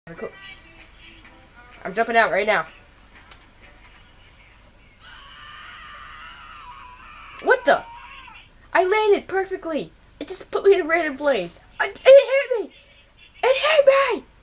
I'm jumping out right now. What the? I landed perfectly. It just put me in a random place. It hit me! It hit me!